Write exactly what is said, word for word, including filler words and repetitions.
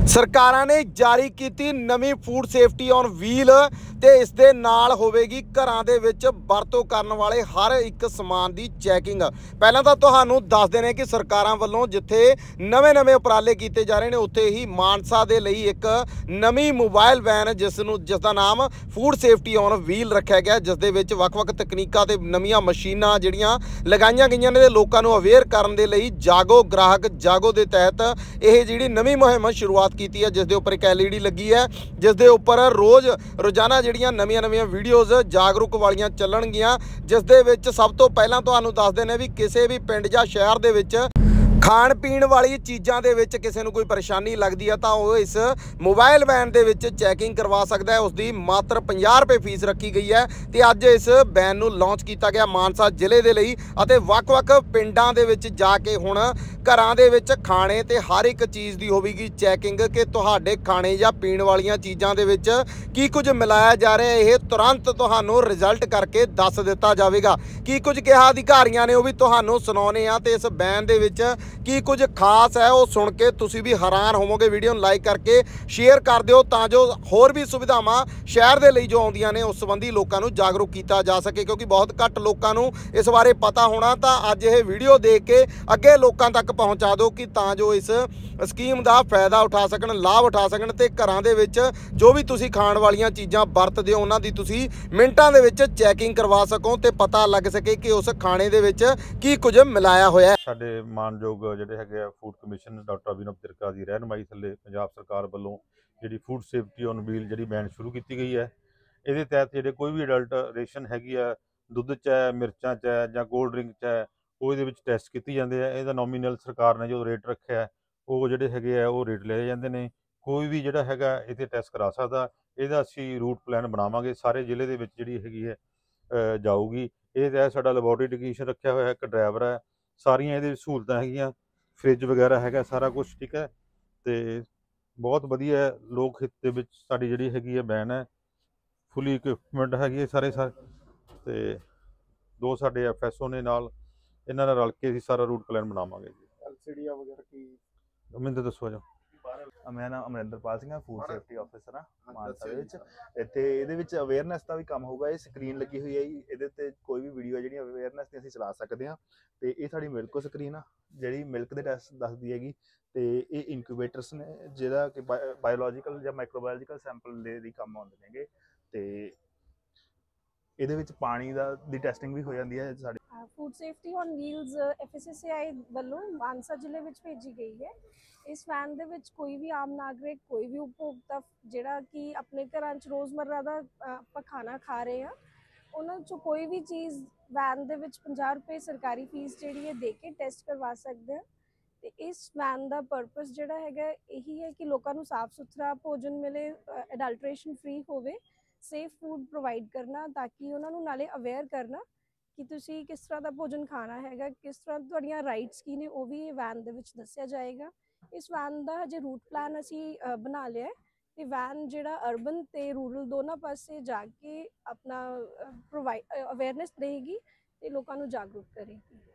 सरकारां ने जारी की नवीं फूड सेफ्टी ऑन व्हील ते इस दे नाल होवेगी घरां दे विच वरतों करन वाले हर एक समान दी चैकिंग। पहलां तां तुहानूं दस देने कि सरकारां वल्लों जिथे नवे नवे उपराले कीते जा रहे हैं उत्थे ही मानसा दे लई एक नवीं मोबाइल वैन जिसनूं जिसदा नाम फूड सेफ्टी ऑन व्हील रखा गया, जिस दे विच वख-वख तकनीकां ते नवीआं मशीनां जिहड़ियां लगाईआं गईआं ने लोकां नूं अवेयर करन दे लई जागो ग्राहक जागो दे तहत यह जिहड़ी नवीं मुहिम शुरुआत की है, जिस दे उपर एक एल ई डी लगी है, जिस दे उपर रोज़ रोजाना जिहड़ियां नवीआं नवीआं वीडियोज़ जागरूक वालियां चलणगियां, जिस दे विच सब तो पहलां तुहानूं दस देने भी किसी भी पिंड जां शहर दे विच खाण पीण वाली चीज़ों के विच किसी नूं कोई परेशानी लगती है तो वह इस मोबाइल वैन दे विच चैकिंग करवा सकता है। उसकी मात्र पचास रुपए फीस रखी गई है तो अज इस वैन नूं लॉन्च किया गया मानसा जिले के लिए और वख-वख पिंडां दे विच जाके हुण घरां दे विच खाणे ते हर एक चीज़ की होवेगी चैकिंग कि तुहाडे खाणे जां पीण वालियां चीज़ों के विच की कुछ मिलाया जा रहा है। यह तुरंत तुहानूं रिजल्ट करके दस दिता जाएगा। की कुछ कहा अधिकारियों ने वह भी तुहानूं सुणाउने आ ते इस वैन दे विच की कुछ खास है वो सुन के तुसी भी हैरान होवोगे। वीडियो लाइक करके शेयर कर दिओ तां जो होर भी सुविधावां शहर दे लई जो आउंदियां ने उस संबंधी लोकां नूं जागरूक कीता जा सके, क्योंकि बहुत घट लोकां नूं इस बारे पता होना। तां अज ये वीडियो देख के अगे लोकां तक पहुँचा दो कि तां जो इस स्कीम का फायदा उठा सकन, लाभ उठा सकन ते घरां दे विच जो भी तुसी खाण वालियां चीज़ां वरतदे हो उन्हां दी तुसी मिंटां दे विच चैकिंग करवा सको ते पता लग सके कि उस खाणे दे विच की कुछ मिलाया होया। साडे मानयोग ਜਿਹੜੇ ਹੈਗੇ ਆ food commission doctor Abhinav Tirka ਦੀ ਰਹਿਨਮਾਈ ਥੱਲੇ ਪੰਜਾਬ ਸਰਕਾਰ ਵੱਲੋਂ ਜਿਹੜੀ ਫੂਡ ਸੇਫਟੀ ਔਨ ਵੀਲ ਜਿਹੜੀ ਬੈਨ ਸ਼ੁਰੂ ਕੀਤੀ ਗਈ ਹੈ, ਇਹਦੇ ਤਹਿਤ ਜਿਹੜੇ ਕੋਈ ਵੀ ਅਡਲਟ ਰੇਸ਼ਨ ਹੈਗੀ ਆ ਦੁੱਧ 'ਚ ਹੈ, ਮਿਰਚਾਂ 'ਚ ਹੈ ਜਾਂ ਕੋਲਡ ਡਰਿੰਕ 'ਚ ਹੈ, ਉਹ ਇਹਦੇ ਵਿੱਚ ਟੈਸਟ ਕੀਤੇ ਜਾਂਦੇ ਆ। ਇਹਦਾ ਨੋਮੀਨਲ ਸਰਕਾਰ ਨੇ ਜੋ ਰੇਟ ਰੱਖਿਆ ਉਹ ਜਿਹੜੇ ਹੈਗੇ ਆ ਉਹ ਰੇਟ ਲਏ ਜਾਂਦੇ ਨੇ। ਕੋਈ ਵੀ ਜਿਹੜਾ ਹੈਗਾ ਇੱਥੇ ਟੈਸਟ ਕਰਾ ਸਕਦਾ। ਇਹਦਾ ਅਸੀਂ ਰੂਟ ਪਲਾਨ ਬਣਾਵਾਂਗੇ, ਸਾਰੇ ਜ਼ਿਲ੍ਹੇ ਦੇ ਵਿੱਚ ਜਿਹੜੀ ਹੈਗੀ ਹੈ ਜਾਊਗੀ। ਇਹਦੇ ਤਹਿਤ ਸਾਡਾ ਲੈਬੋਰਟਰੀ ਟੈਕਨੀਸ਼ੀਅਨ ਰੱਖਿਆ ਹੋਇਆ, ਇੱਕ ਡਰਾਈਵਰ ਹੈ, ਸਾਰੀਆਂ ਇਹਦੇ सहूलतां हैगियां, फ्रिज वगैरह हैगा सारा कुछ ठीक है। तो बहुत वधिया लोक हित दे विच साडी जिहड़ी हैगी है वैन है, फुली इक्विपमेंट हैगी सारे सारे तो दो साडे एफ एस ओ ने नाल इन्हां नाल रल के असीं सारा रूट प्लान बनावांगे जी। एल सी डी वगैरह की मैनूं दसो जो। मैं नाम Amarinderpal Singh food safety officer हाँ मानसा इत्थे इहदे विच अवेयरनैस का भी काम होगा। ये स्क्रीन लगी हुई है जी, इहदे ते कोई भी वीडियो जिहड़ी अवेयरनैस दी असीं चला सकते हैं। तो ये साडी मिल्क स्क्रीन आ जिहड़ी मिल्क दे टैस्ट दसदी हैगी। तो ये इनक्यूबेटर्स ने जिहदा कि बायोलॉजिकल या माइक्रोबायोलॉजिकल सैंपल दे दी काम आउंदे नेगे। तो ਇਹਦੇ ਵਿੱਚ ਪਾਣੀ ਦਾ ਦੀ ਟੈਸਟਿੰਗ ਵੀ ਹੋ ਜਾਂਦੀ ਹੈ। ਸਾਡੀ food safety on wheels F S S A I ਵੱਲੋਂ ਮਾਨਸਾ ਜ਼ਿਲ੍ਹੇ ਵਿੱਚ ਭੇਜੀ ਗਈ ਹੈ। ਇਸ ਵੈਨ ਦੇ ਵਿੱਚ ਕੋਈ ਵੀ ਆਮ ਨਾਗਰਿਕ, ਕੋਈ ਵੀ ਉਪਭੋਗਤਾ ਜਿਹੜਾ ਕਿ ਆਪਣੇ ਘਰਾਂ 'ਚ ਰੋਜ਼ਮर्रा ਦਾ ਆਪਾਂ ਖਾਣਾ ਖਾ ਰਹੇ ਹਾਂ, ਉਹਨਾਂ 'ਚੋਂ ਕੋਈ ਵੀ ਚੀਜ਼ ਵੈਨ ਦੇ ਵਿੱਚ ਪੰਜਾਹ ਰੁਪਏ ਸਰਕਾਰੀ ਫੀਸ ਜਿਹੜੀ ਹੈ ਦੇ ਕੇ ਟੈਸਟ ਕਰਵਾ ਸਕਦੇ ਹਾਂ। ਤੇ ਇਸ ਵੈਨ ਦਾ ਪਰਪਸ ਜਿਹੜਾ ਹੈਗਾ ਇਹੀ ਹੈ ਕਿ ਲੋਕਾਂ ਨੂੰ ਸਾਫ਼ ਸੁਥਰਾ ਭੋਜਨ ਮਿਲੇ, ਅਡਲਟ੍ਰੇਸ਼ਨ ਫ੍ਰੀ ਹੋਵੇ, ਸੇਫ ਫੂਡ ਪ੍ਰੋਵਾਈਡ ਕਰਨਾ, ਤਾਂ ਕਿ ਉਹਨਾਂ ਨੂੰ ਨਾਲੇ ਅਵੇਅਰ ਕਰਨਾ ਕਿ ਤੁਸੀਂ ਕਿਸ ਤਰ੍ਹਾਂ ਦਾ ਭੋਜਨ ਖਾਣਾ ਹੈਗਾ, ਕਿਸ ਤਰ੍ਹਾਂ ਤੁਹਾਡੀਆਂ ਰਾਈਟਸ ਕੀ ਨੇ, ਉਹ ਵੀ ਇਹ ਵੈਨ ਦੇ ਵਿੱਚ ਦੱਸਿਆ ਜਾਏਗਾ। ਇਸ ਵੈਨ ਦਾ ਹਜੇ ਰੂਟ ਪਲਾਨ ਅਸੀਂ ਬਣਾ ਲਿਆ ਹੈ ਤੇ ਵੈਨ ਜਿਹੜਾ ਅਰਬਨ ਤੇ ਰੂਰਲ ਦੋਨਾਂ ਪਾਸੇ ਜਾ ਕੇ ਆਪਣਾ ਪ੍ਰੋਵਾਈਡ ਅਵੇਅਰਨੈਸ ਦੇਗੀ ਤੇ ਲੋਕਾਂ ਨੂੰ ਜਾਗਰੂਕ ਕਰੇਗੀ।